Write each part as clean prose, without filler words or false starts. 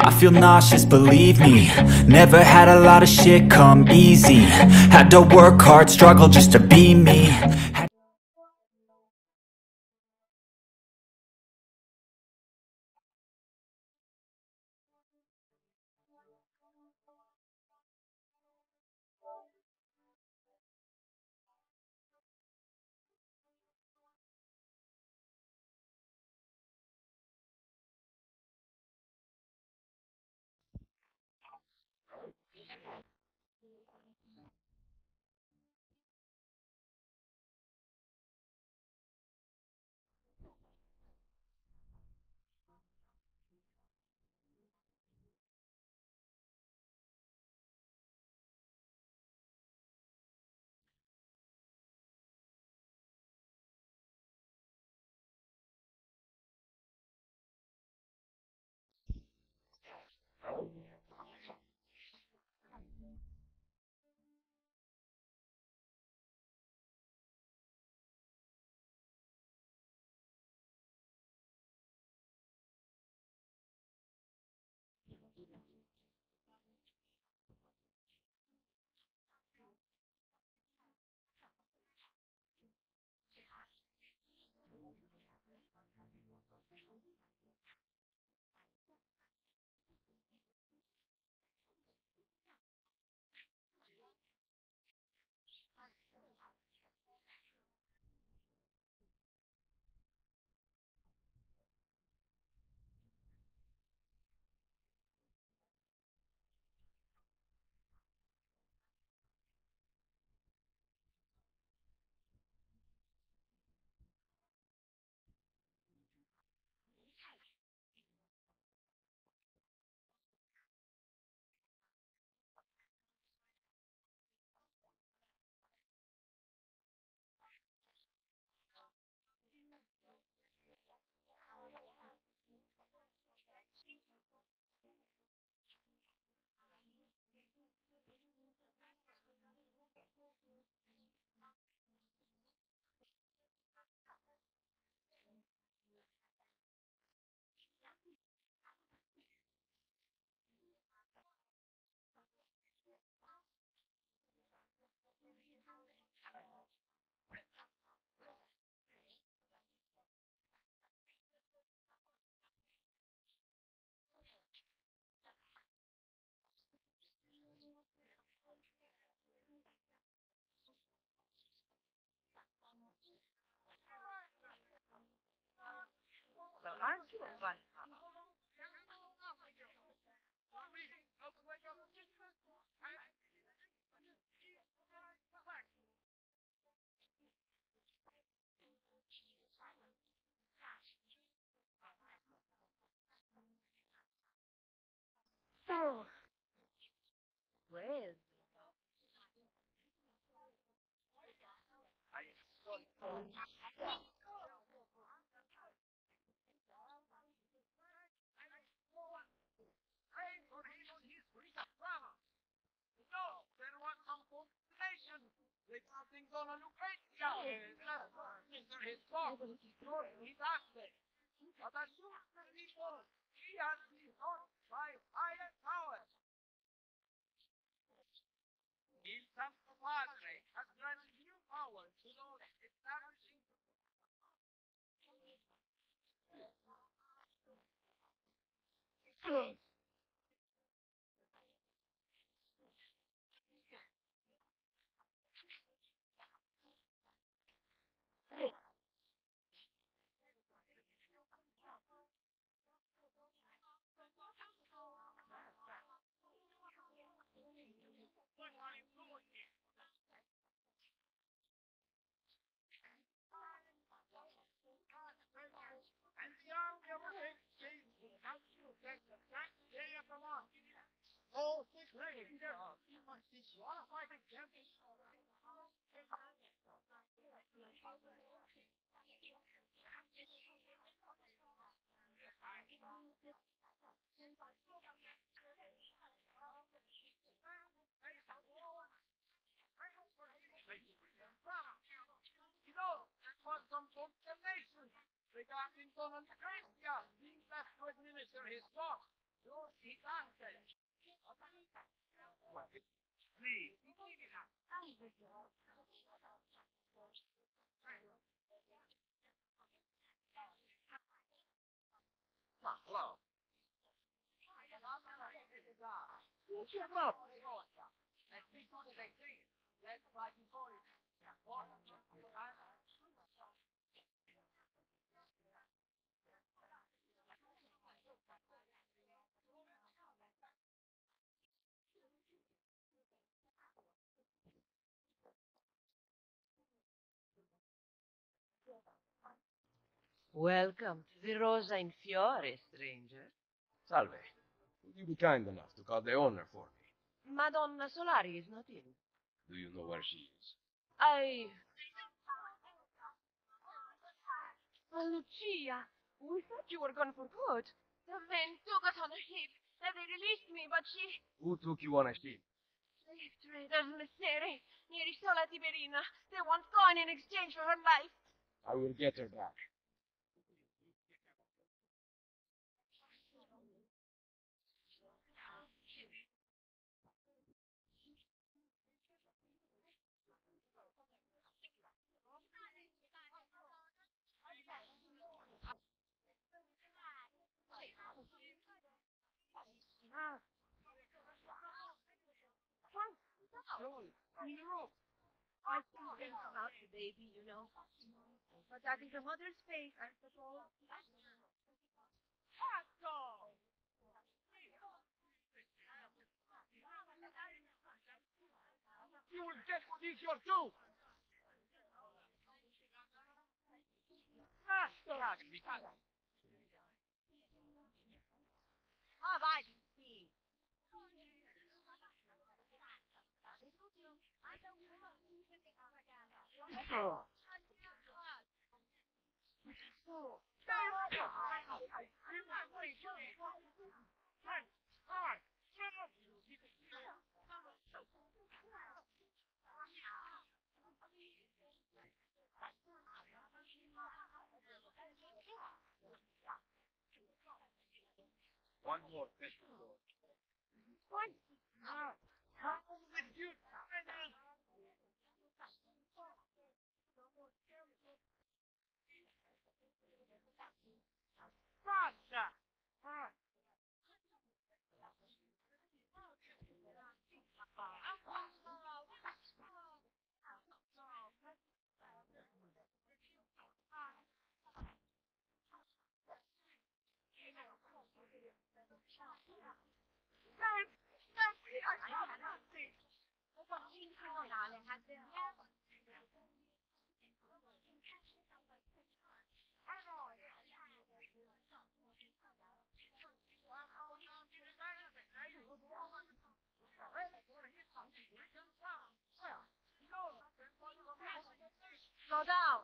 I feel nauseous, believe me. Never had a lot of shit come easy. Had to work hard, struggle just to be me. Welcome to the Rosa in Fiore, stranger. Salve. Would you be kind enough to call the owner for me? Madonna Solari is not in. Do you know where she is? I... Lucia, we thought you were gone for good. The men took us on a ship, and they released me, but she... Who took you on a ship? Slave traders, Messere, near Isola Tiberina. They want coin in exchange for her life. I will get her back. I think about the baby, you know. But that is a mother's fate, I suppose. You will get what is your due! Ah, vai, sì. One more. Slow down.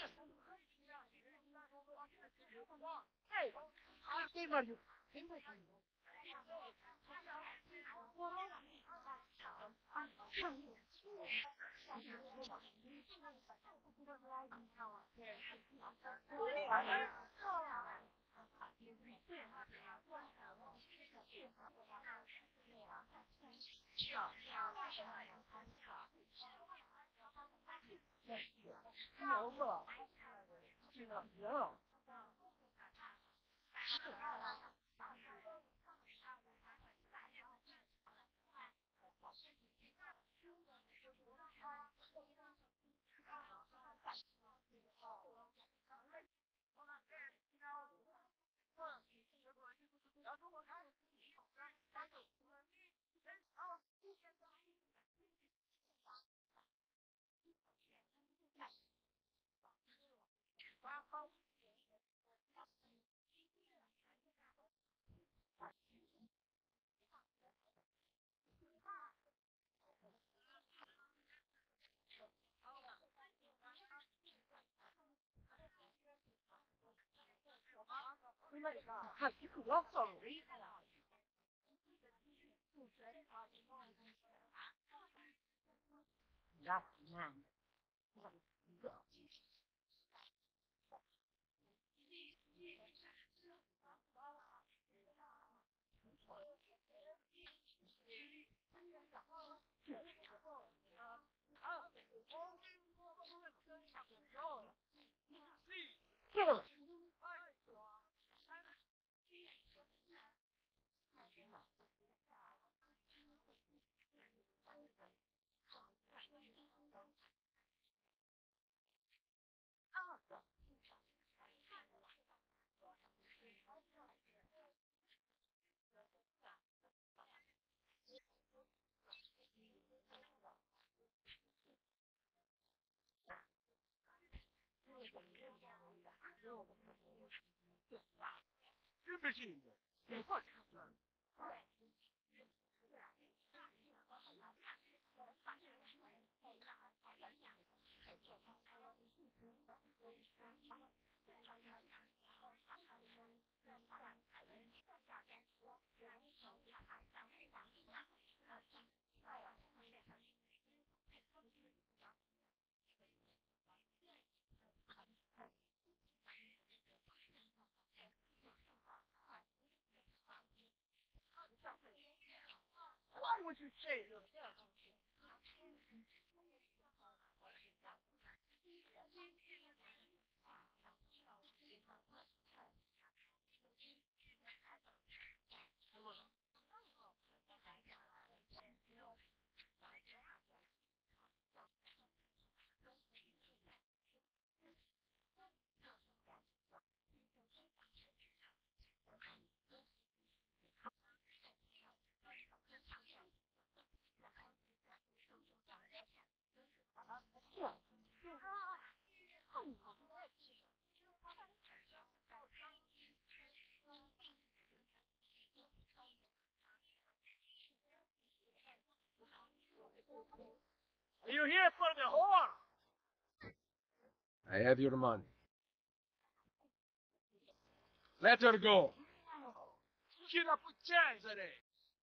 Have you lost already? That man. Why would you say that? Are you here for the whore? I have your money. Let her go. Chi la Cesare?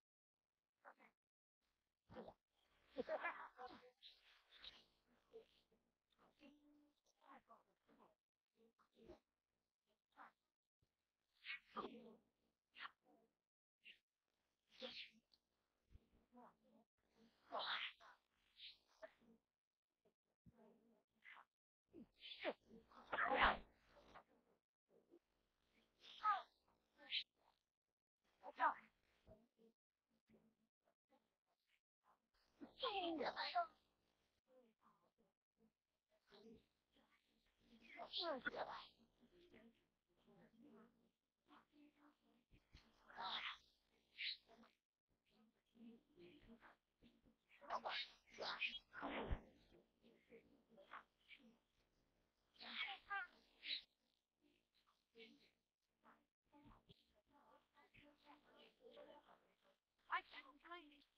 I can't find it.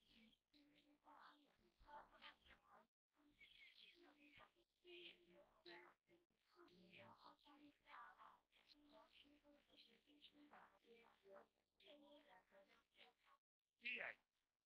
Chi è?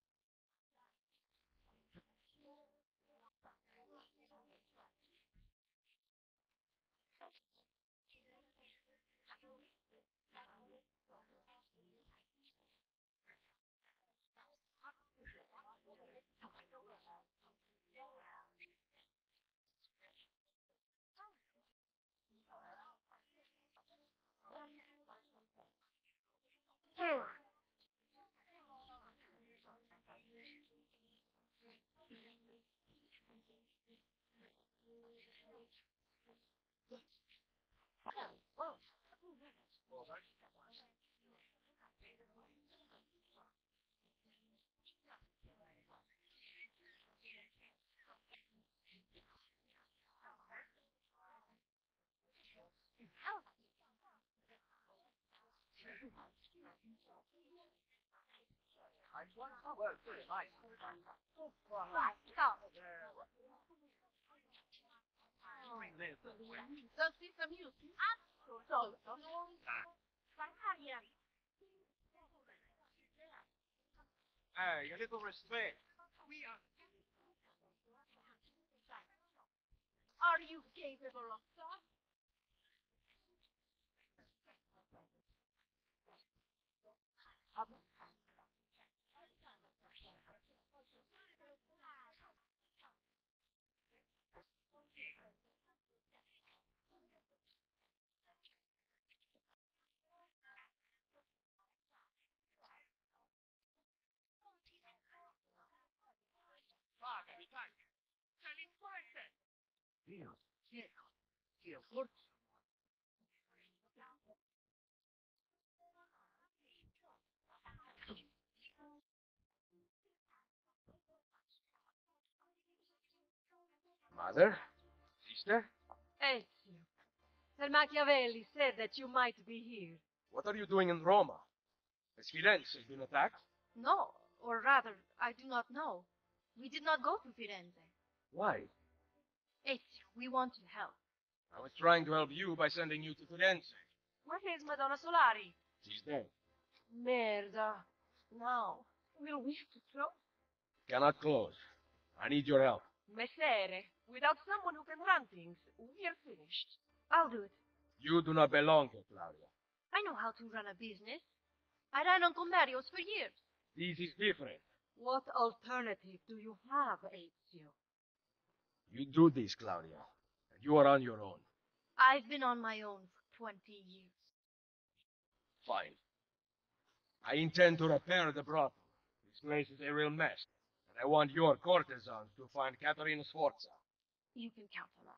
Well, pretty nice. Right, stop. Does this amuse you? Absolutely. Italian. Hey, a little respect. Are you capable of that? Mother? Sister? Ezio, Sir Machiavelli said that you might be here. What are you doing in Roma? Has Firenze been attacked? No, or rather, I do not know. We did not go to Firenze. Why? Ezio, we want your help. I was trying to help you by sending you to Firenze. Where is Madonna Solari? She's dead. Merda. Now, will we have to close? Cannot close. I need your help. Messere, without someone who can run things, we're finished. I'll do it. You do not belong here, Claudia. I know how to run a business. I ran on Commerios for years. This is different. What alternative do you have, Ezio? You do this, Claudia, and you are on your own. I've been on my own for 20 years. Fine. I intend to repair the brothel. This place is a real mess, and I want your courtesans to find Caterina Sforza. You can count on us.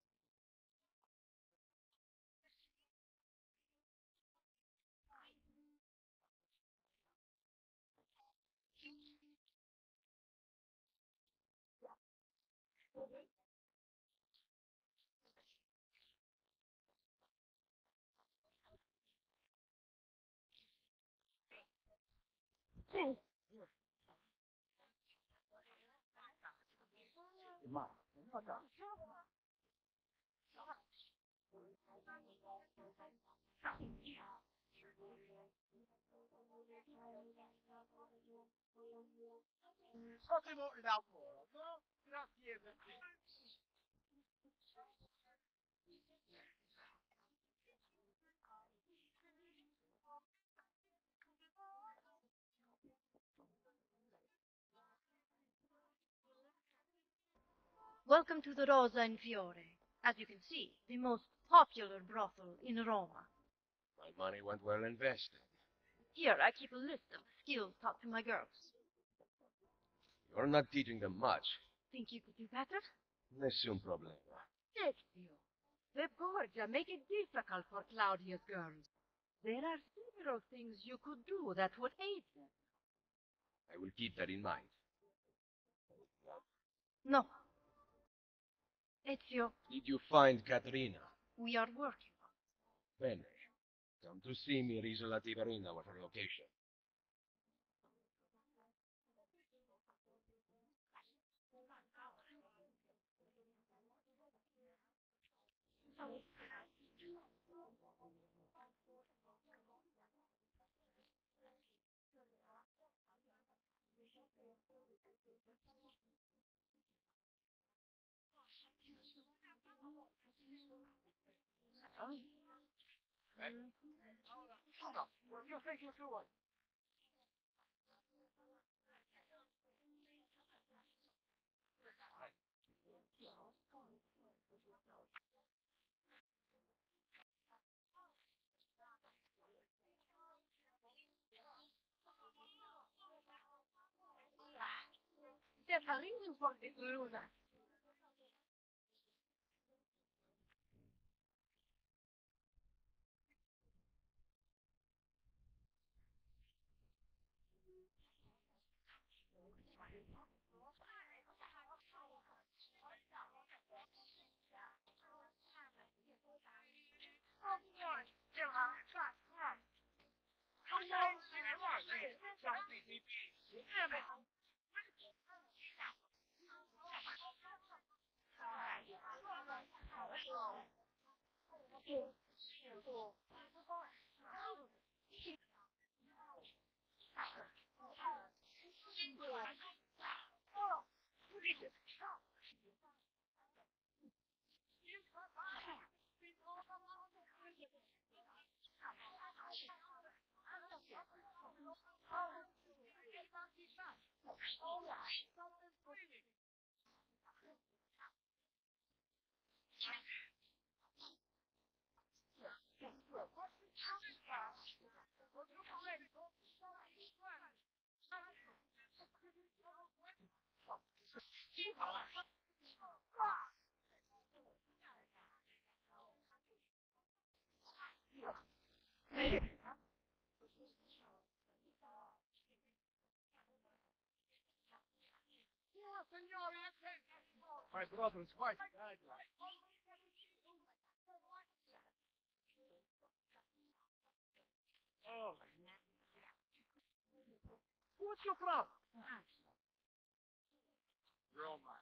Ottimo lavoro, no? Grazie per Welcome to the Rosa and Fiore. As you can see, the most popular brothel in Roma. My money went well invested. Here, I keep a list of the skills taught to my girls. You're not teaching them much. Think you could do better? Nessun problema. Ezio, the Borgia make it difficult for Claudia's girls. There are several things you could do that would aid them. I will keep that in mind. No. Ezio, Did you find Caterina? we are working on Bene. Come to see me at Isola Tiberina with her location. io sei che tu vuoi. There's a reason for this, Luna. My brother is quite bad. Oh, what's your problem? Roma.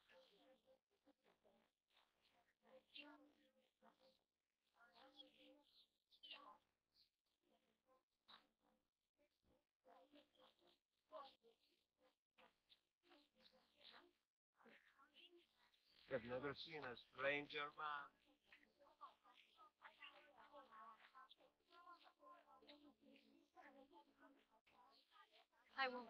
I've never seen a stranger man. I won't.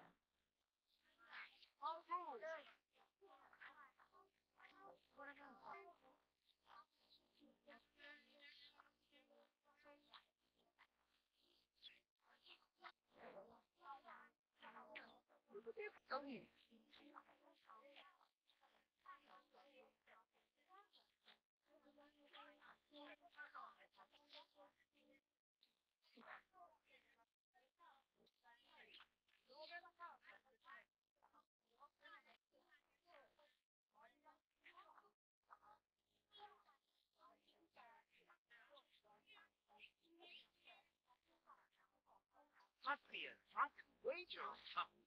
Must be a drunken wager or something.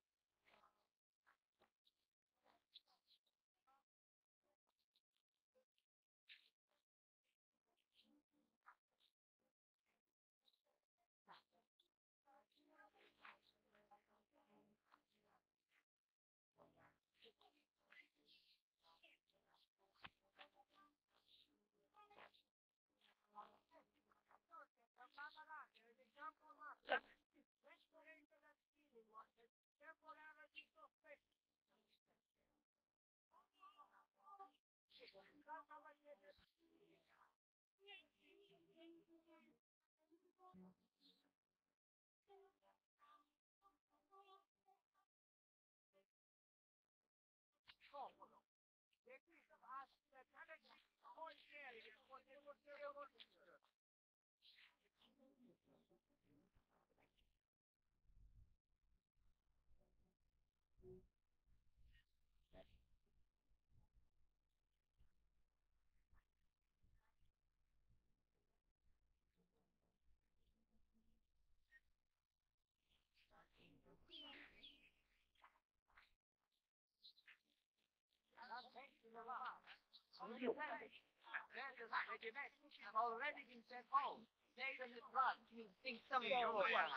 I've already been sent home. Nathan is right. You think something over here.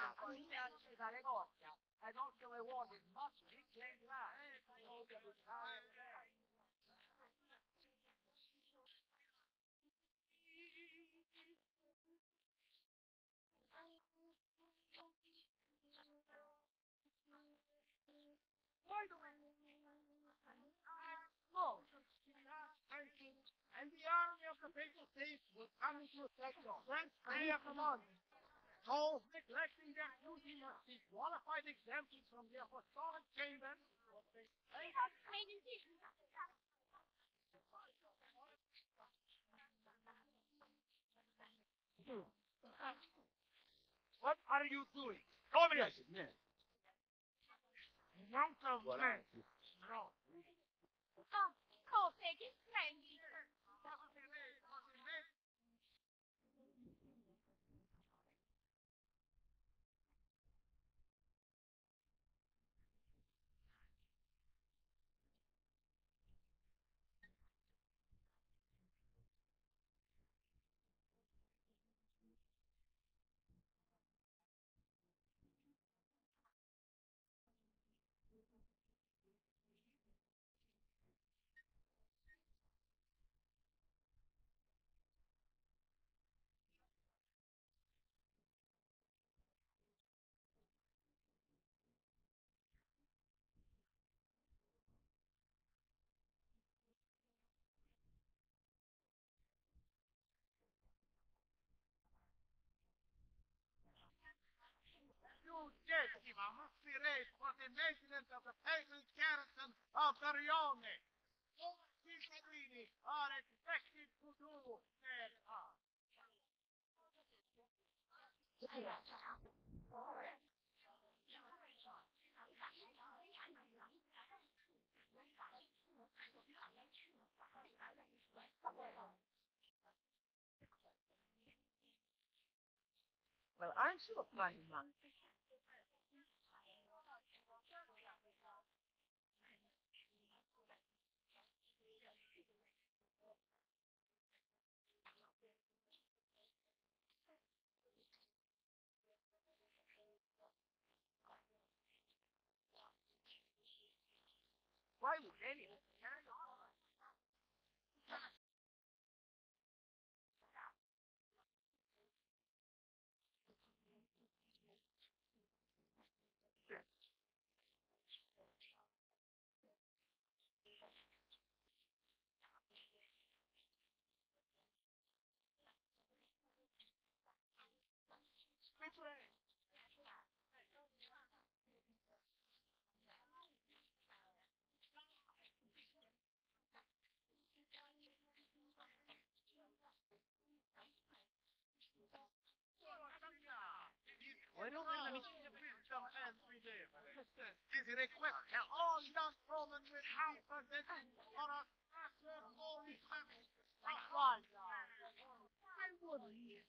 I don't feel I want it much. He came back. No. And the army of the people states will come into effect on Wednesday of the month. Those neglecting their duty must be qualified exemptions from the apostolic chamber. What are you doing? Come here. Welcome, man. No. Oh, Cole, take it, Frankie. You Decima must be raised for the maintenance of the pagan garrison of Darione. All cittadini are expected to do their part. Well, aren't you a funny monkey? Why would anyone carry on? Speedway! Why don't we let me see the wisdom every day? Is it a question? All young Roman with half a dozen on a massive holy family. Right. I wouldn't.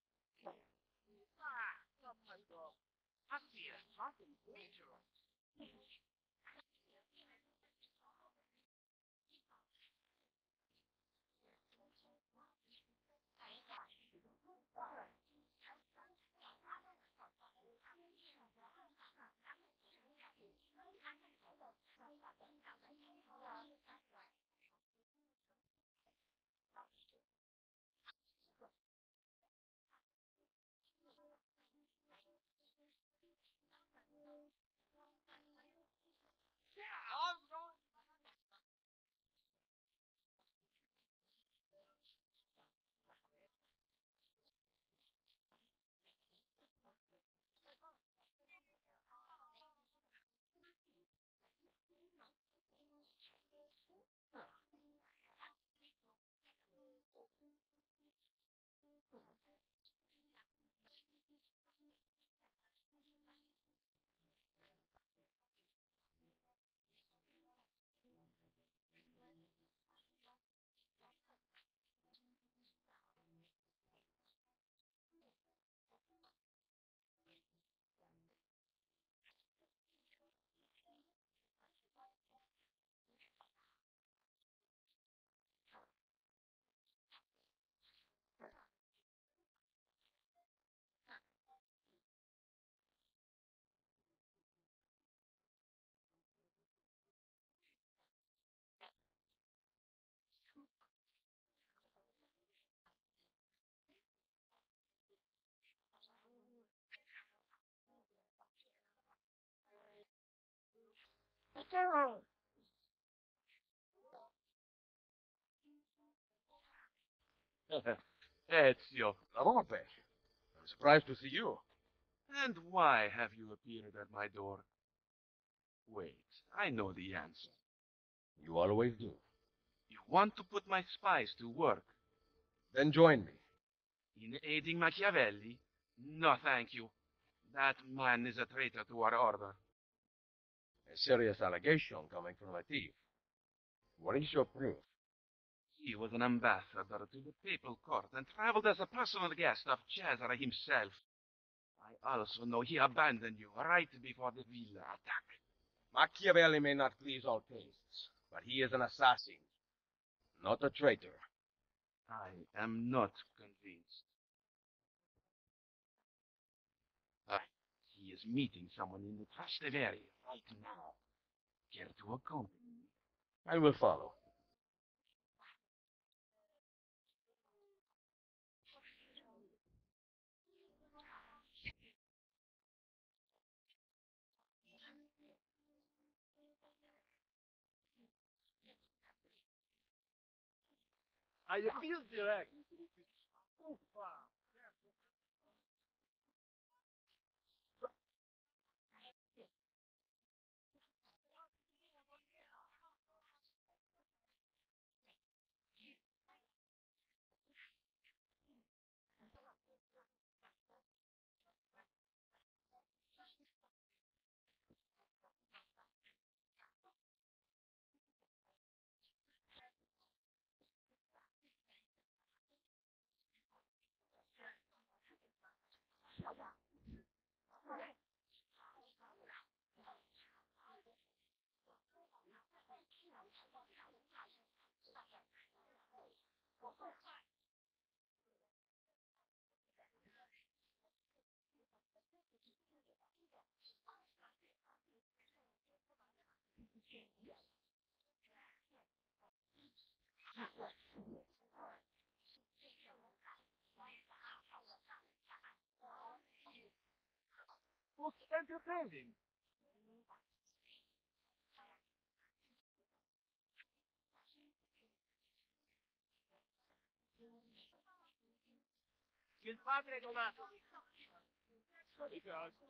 Ah, somebody go. I feel something dangerous. I'm going. Ezio, Rope. I'm surprised to see you. And why have you appeared at my door? Wait, I know the answer. You always do. You want to put my spies to work. Then join me. In aiding Machiavelli? No, thank you. That man is a traitor to our order. A serious allegation coming from a thief. What is your proof? He was an ambassador to the papal court and traveled as a personal guest of Cesare himself. I also know he abandoned you right before the villa attack. Machiavelli may not please all tastes, but he is an assassin, not a traitor. I am not convinced. Ah, he is meeting someone in the Trastevere right now. Care to accompany me? I will follow. I feel direct. Oofa. What's entertaining? Il padre Donato. Because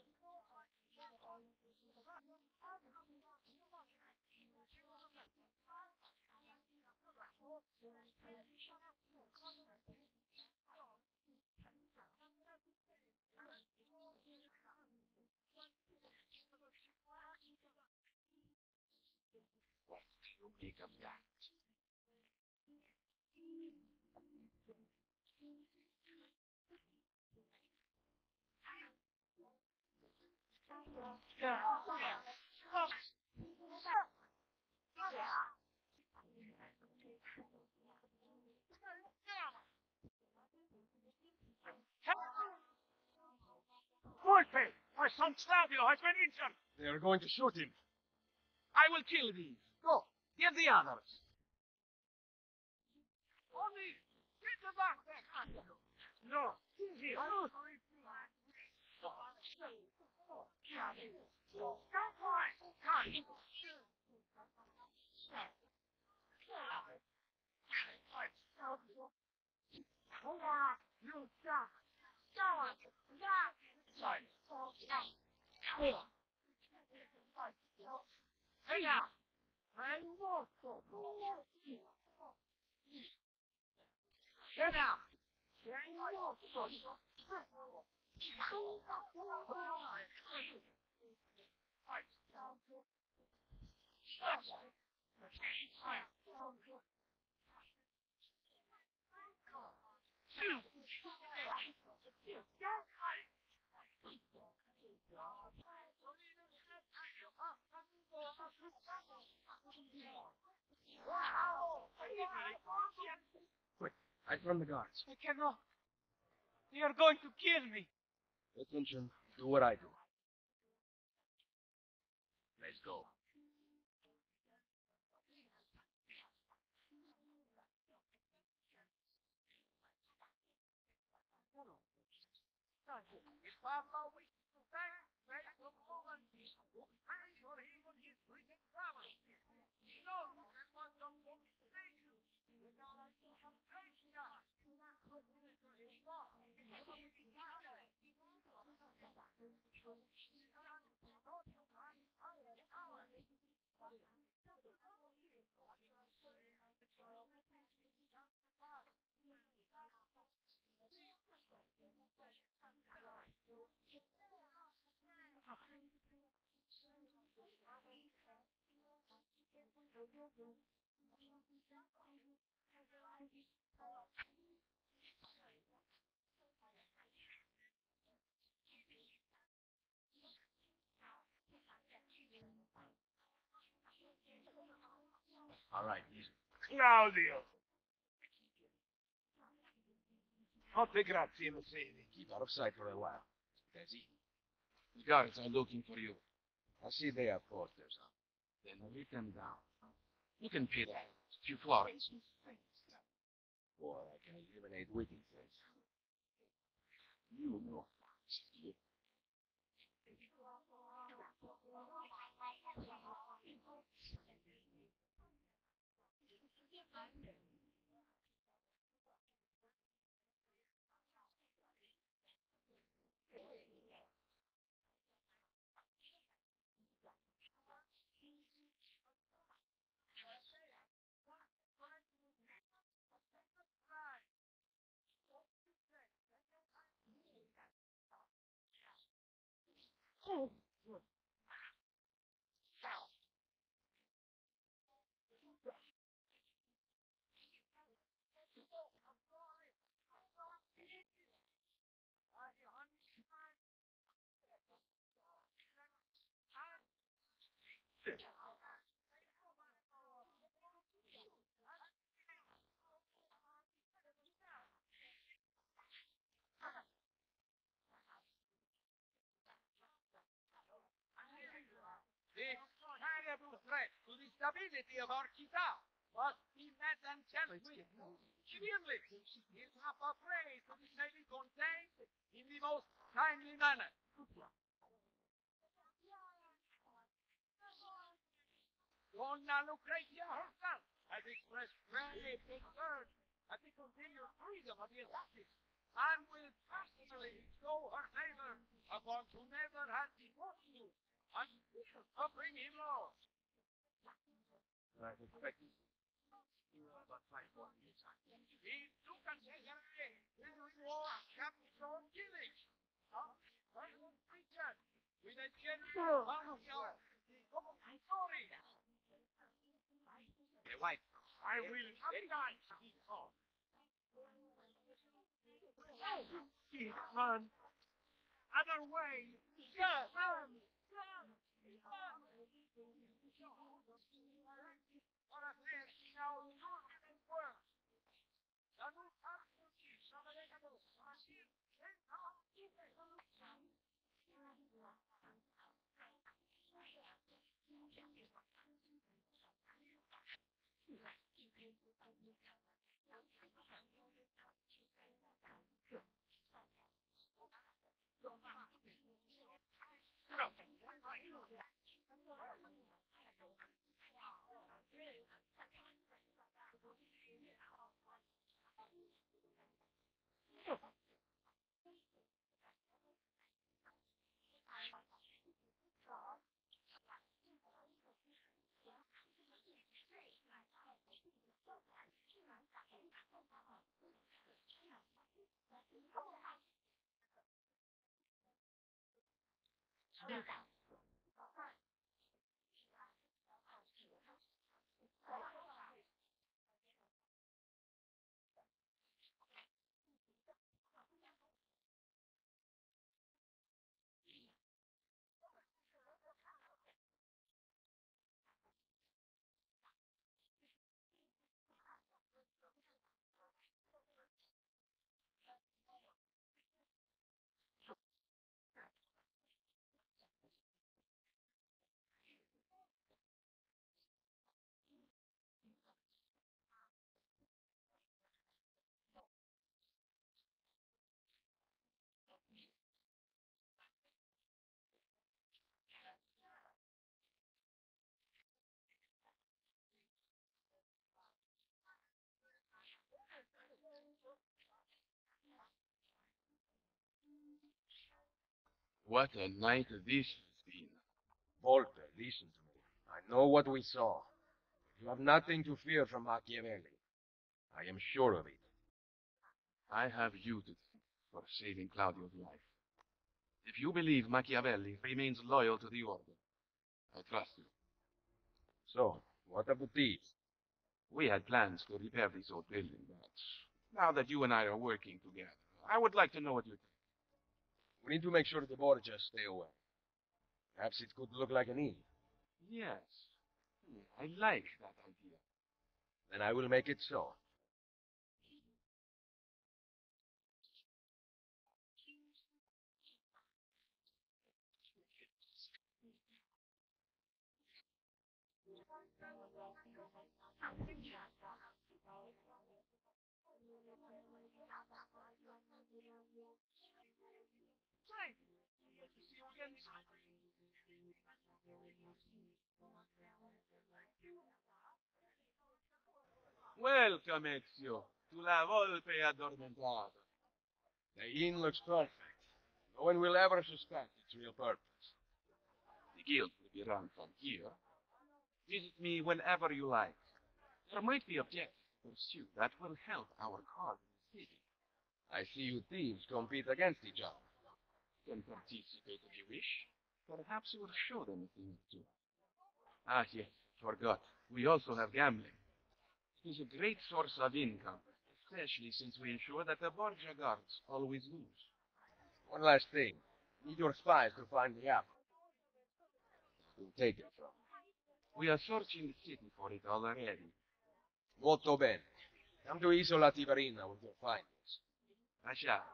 Volpe, my son Flavio has been injured. They are going to shoot him. I will kill these. Go, get the others. Only get the back there. No, here. You stop. Hey now. Get out. Quick, I from the guards. I cannot. They are going to kill me. Attention, do what I do. Let's go. If Pablo wishes to back, back to Poland, I'm sure he will his freaking promise. No, that was the motivation. All right, easy. Claudio. Molte grazie, Mercedes. Keep out of sight for a while. That's easy. The guards are looking for you. I see they have posters up. Then read them down. You can pay that. A few florins. Boy, I can eliminate weaknesses. You know. nobility of our città must be met and dealt with severely, if not afraid to be maybe contained in the most kindly manner. Donna Lucrezia herself has expressed grave concern at the continued freedom of the assassins, and will personally show her favor upon whomever has the fortune and wishes to bring him law. I suspect but fight for his time. These two Cesare will reward capital killing of violent creatures with a general bounty of glory. The wife. I will apologize to these all. Run. Other way. Sir. Or a fair now and worse. The new constitution of the What a night this has been. Volpe, listen to me. I know what we saw. You have nothing to fear from Machiavelli. I am sure of it. I have you to thank for saving Claudio's life. If you believe Machiavelli remains loyal to the Order, I trust you. So, what of the thieves? We had plans to repair this old building, but now that you and I are working together, I would like to know what you think. We need to make sure the Borgias stay away. Perhaps it could look like an inn. Yes, I like that idea. Then I will make it so. Welcome, Ezio, to La Volpe Addormentata. The inn looks perfect. No one will ever suspect its real purpose. The guild will be run from here. Visit me whenever you like. There might be objectives to pursue that will help our cause in the city. I see you thieves compete against each other. Can participate if you wish. Perhaps you will show them a thing or two. Ah, yes, forgot. We also have gambling. It is a great source of income, especially since we ensure that the Borgia guards always lose. One last thing. Need your spies to find the apple. We'll take it from. We are searching the city for it already. Molto bene. Come to Isola Tiberina with your findings. I shall.